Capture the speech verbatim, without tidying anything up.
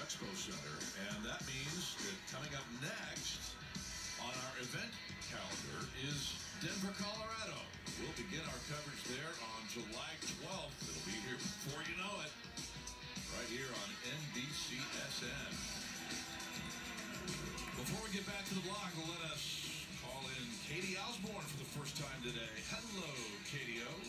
Expo Center. And that means that coming up next on our event calendar is Denver, Colorado. We'll begin our coverage there on July twelfth. It'll be here before you know it, right here on N B C S N. Before we get back to the block, let us call in Katie Osborne for the first time today. Hello, Katie O.